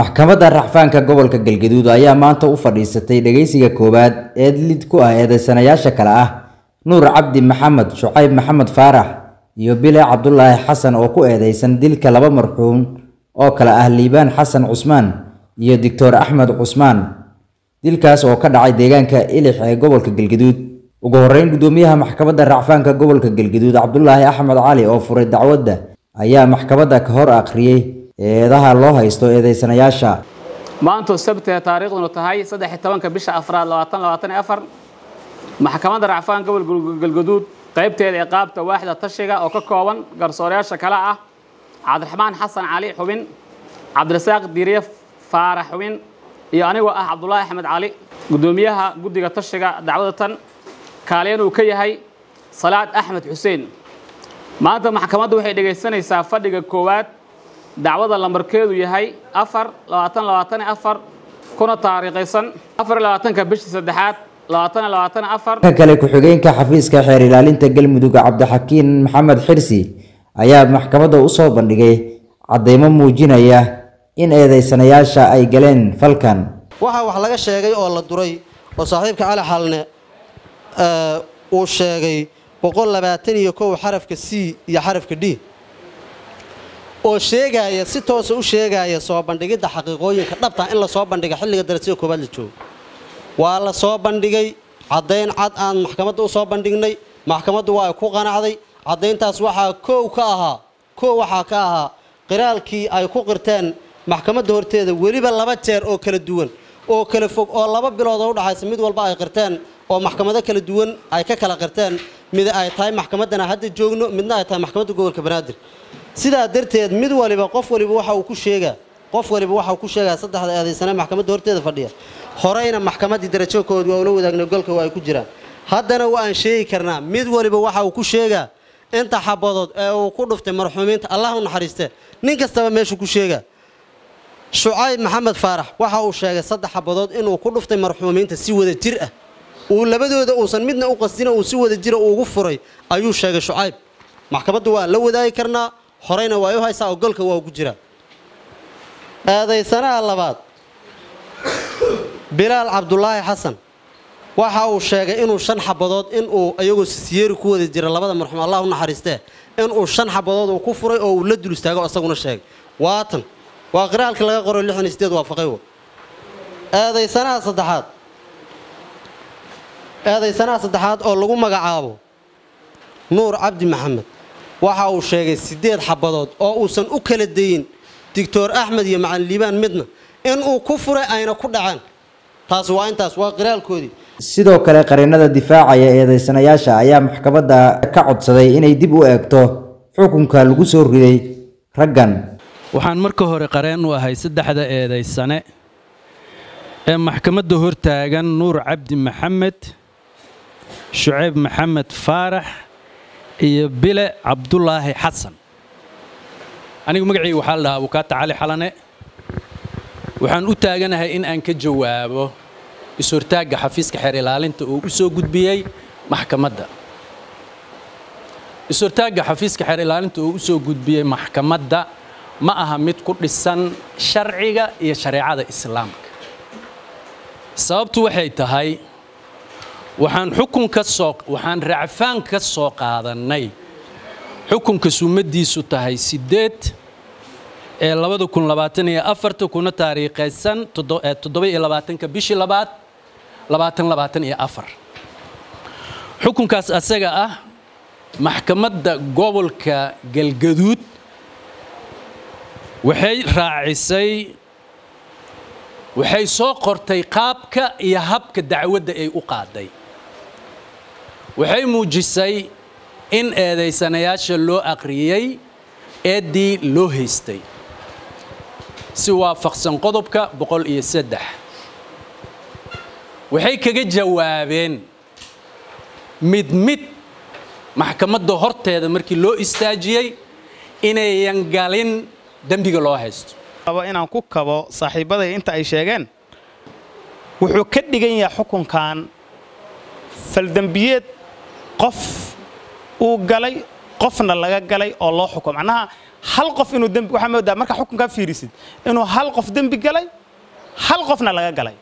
maxkamadda racfaanka gobolka Galgaduud ayaa maanta u fadhiisatay dhageysiga koobaad ee lid ku ah eedeysanayaasha kale ah Nuur Cabdi Maxamed, Shucayb Maxamed Faarax iyo Bile Cabdullaahi Xasan oo ku eedeysan dilka laba marxuum oo kala ah Liibaan Xasan Cusmaan iyo Dr. Axmed Cusmaan. dilkaas oo ka dhacay deegaanka Ilix ee gobolka Galgaduud. ugu horeyn gudoomiyaha maxkamadda racfaanka gobolka Galgaduud Cabdullaahi Axmed Cali oo furay dacwadda ayaa maxkamadda ka hor akhriyay eedaha loo haysto eedeysanayaasha. maanta sabtida taariikhduna tahay 13 bisha Afraad 2024 maxkamadda racfaanka gobolka Galgaduud qaybteeda ee qaabta waaxda tashiga oo ka kooban garsoorayaasha kala ah Cabdiraxmaan Xasan Cali xubin, Cabdirasaaq Diiriye Faarax xubin iyo aniga ah Cabdullaahi Axmed Cali gudoomiyaha guddiga tashiga dacwadda tan kaalin uu ka yahay Salaad Axmed Xuseen. maanta maxkamaddu waxay dhageysanaysaa fadhiga koowaad dacwada lambarkeedu yahay 4/2024 kuna taariikhaysan 24 bisha saddexaad 2024. kale ku xigeenka xafiiska xeer ilaalinta Galmudug Cabdixakiin Maxamed Xirsi ayaa maxkamadda u soo bandhigay cadeymo muujinaya in eedeysanayaasha ay galeen falkan. waxa wax laga sheegay oo la duray oo saaxiibka Cali Xalne uu sheegay 121 xarafka C iyo xarafka D oo sheegaya si toos ah u sheegaya soo bandhigida xaqiiqooyinka dhabta in la soo bandhigo xilliga darasiga koobaad la joogo. waa la soo bandhigay cadeyn cad aan maxkamadda u soo bandhignay, maxkamaddu waa ay ku qanacday. cadeyntaas waxaa koow ka ahaa qiraalkii ay ku qirteen maxkamadda horteeda weliba 2 jeer oo kala duwan oo kala fog oo 2 bilood oo u dhaxaysa mid walba ay qirteen oo maxkamado kala duwan ay ka kala qirteen, mid ay tahay maxkamadana hadda joogno midna ay tahay maxkamadda gobolka Banaadir. sidaa darteed mid waliba qof waliba waxa uu ku sheegaa saddexda eedeysana maxkamadda horteeda fadhiya horeyna maxkamadii darajo kood waa ula wadaagna golka waa ay ku jiraan. haddana waan sheegi karnaa mid waliba waxa uu ku sheegaa inta xabadood ee uu ku dhuftay marxuumiinta Allah u naxariiste nin kastaba meeshu ku sheegaa. Shucayb Maxamed Faarax waxa uu sheegay 3 xabadood inuu ku dhuftay marxuumiinta si wada jir ah uu labadooda uusan midna u qasdin uu si wada jir ugu furay ayuu sheegay Shucayb. maxkamaddu waa la wadaagi karnaa horeyna waa ay u haysaa oo golka waa ugu jira. eedeysanaha labaad Bilaal Cabdullaahi Xasan waxa uu sheegay inuu 5 xabadood inuu ayagoo siyeeri ku wada jira labada marxuum Allah u naxariiste inuu 5 xabadood uu ku furay oo uu la dul istaago asaguna sheegay. waatan waa qiraalka laga qoray 68 waafaqay. eedeysanaha saddexaad oo lagu magacaabo Nuur Cabdi Maxamed waxa uu sheegay 8 xabadood oo uusan u kala dayin Dr. Axmed iyo Macalin Liibaan midna inuu ku furay ayna ku dhacaan. taas waa intaas waa qiraalkoodii. sidoo kale qareenada difaacaya eedeysanayaasha ayaa maxkamadda ka codsaday inay dib u eegto xukunka lagu soo riday raggan. waxaan marka hore qareen u ahay saddexda eedeysane ee maxkamadda hortaagan Nuur Cabdi Maxamed, Shucayb Maxamed Faarax iyo Bile Cabdullaahi Xasan. anigu magacaygu waxa la dhahaa Abukaata Cali Xalane. waxaan u taaganahay in aan ka jawaabo isurtaaga xafiiska xeer ilaalinta oo u soo gudbiyay maxkamadda. isurtaaga xafiiska xeer ilaalinta oo u soo gudbiyay maxkamadda ma aha mid ku dhisan sharciga iyo shariicada islaamka. sababtu waxay tahay waxaan racfaan ka soo qaadanay xukunka sumadiisu tahay 8 ee 2024 kuna taariikhaysan 27 bishii 2 2024. xukunkaas asaga ah maxkamadda gobolka Galgaduud waxay soo qortay qaabka iyo habka dacwadda ay u qaaday. waxay muujisay in eedeysanayaasha loo aqriyay eedii loo haystay si waafaqsan qodobka 103. waxay kaga jawaabeen mid maxkamadda horteeda markii loo istaajiyay inayan galin dambiga loo haysto. inaan ku kabo saaxiibada inta ay sheegeen wuxuu ka dhigan yahay xukunkan fal dambiyeed qof uu galay qofna laga galay oo loo xukumo macnaha hal qof inuu dambi waxa moodaa marka xukunka fiirisid inuu hal qof dambi galay hal qofna laga galay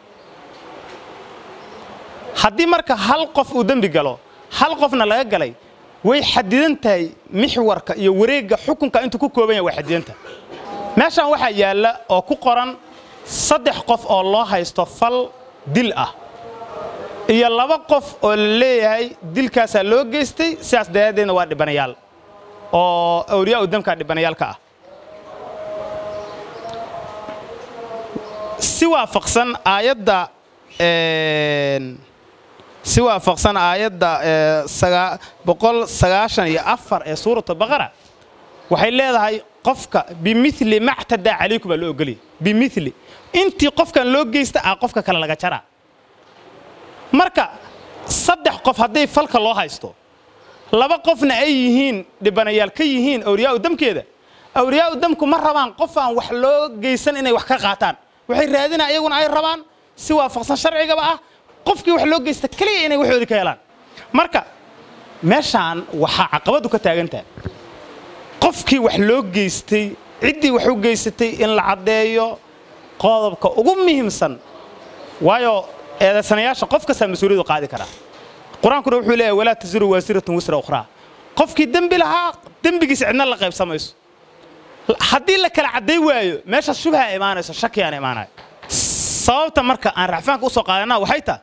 haddii marka hal qof uu dambi galo hal qofna laga galay way xadidan tahay mixwarka iyo wareegga xukunka intuu ku kooban yahay way xadidan tahay meeshan waxaa yaalla oo ku qoran 3 qof oo loo haysto fal dil ah iyo 2 qof oo leeyahay dilkaas loo geystay sidaas daadeedna waa dhibanayaal oo awliyaa damka dhibanayaalka ah si waafaqsan aayadda boqol94 ee suurata baqara waxay leedahay qofka bimithli mactada calaykum loo ogoliyay bimithli intii qofkan loo geysta qofka kale laga jara marka 3 qof haday falka loo haysto 2 qofna ay yihiin dhibanayaal ka yihiin awliyaa damkeeda awliyaa damku ma rabaan qof aan wax loo geysan inay wax ka qaataan waxay raadinaa iyaguna ay rabaan si waafaqsan sharciga ah qofkii wax loo geysta kaliya inay waxoodi ka helaan marka meeshaan waxa caqabadu ka taagantaa qofkii wax loo geystay cidii wax u geysatay in la cadeeyo qodobka ugu muhiimsan waayo eedaysanayaasha qof kasta mas'uuliyad qaadi kara quraanku wuxuu leeyahay wala taziru wasiratun wisra ukhra qofkii dambi lahaa dambigiisa cidna la qaybsamayso haddii la kala caday waayo meesha shubha imaanayso shaki aan imaanay sababta marka aan raafaanka u soo qaadanaa waxay tahay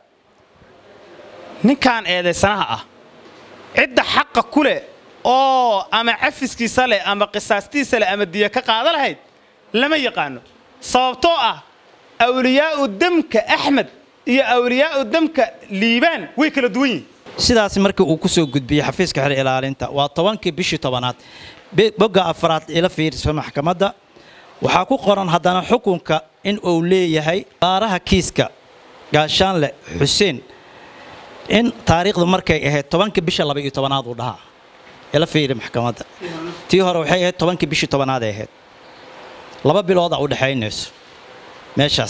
ninkan eedaysanaha ah cidda xaq ku leh oo ama cafiskiisa leh ama qisaastiisa leh ama diya ka qaada lahayd lama yaqaano sababtoo ah awliyaa damka Ahmed iyo awliyaa damka Liibaan way kala duwan yihiin sidaas markii uu ku soo gudbiyay xafiiska xir ilaalinta waa 10kii bishii 10aad boga afraad ila fiirso maxkamadda waxa ku qoran hadana xukunka in uu leeyahay qaaraha kiiska gaashaanle Xuseen in taariikhdu markay ahayd 10kii bishii 12aad uu dhahaa ila fiir maxkamadda tii hore waxay ahayd 10kii bishii 10aad ay ahayd 2 bilood u dhaxaynayso meeshaas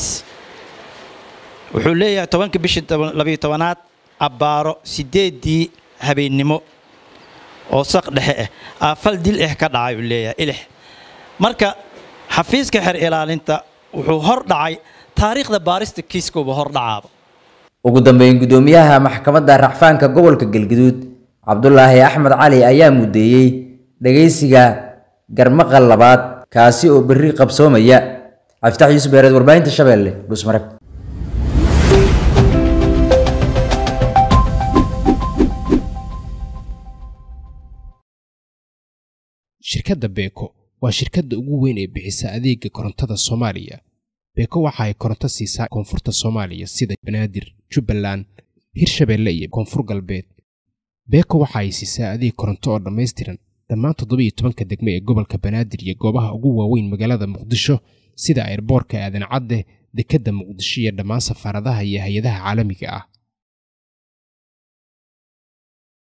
wuxuu leeyahay 10kii bishii 12aad abbaaro 8 habeenimo oo saq dhexe afal dil ka dhacay uu leeyahay ilaahay marka xafiiska xir ilaalinta wuxuu hor dhacay taariikhda baarista kiiska uu hor dhacaabo ugu dambeyn gudoomiyaha maxkamadda racfaanka gobolka Galgaduud Cabdullaahi Axmed Cali ayaa mudeeyay dhageysiga garmaqal labaad kaasi oo berri qabsoomaya Aftax Yusuf Beered warbaahinta Shabeelle Dhusmarag shirkadda Beko waa shirkadda ugu weyn ee bixisa adeega korontada Soomaaliya Beko waxa ay koronto siisaa koonfurta Soomaaliya sida Banaadir, Jubbaland, Hirshabeelle iyo Koonfur Galbeed Beko waxa ay siisaa adeeg koronto oo dhameystiran dhammaan 17 degmo ee gobolka Banaadir iyo goobaha ugu waaweyn magaalada Muqdisho sida airportka Aadan Cadde, dekedda Muqdisho iyo dhammaan safaaradaha iyo hay'adaha caalamiga ah